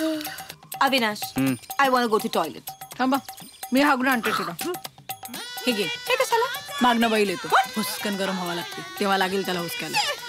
Avinash, I want go to toilet. थांबा, मी हागून आणते तुला. हे घे. हे कशाला? मागणं बैल येतो, हुसकन गरम हवा लागते तेव्हा लागेल त्याला हुसकायला.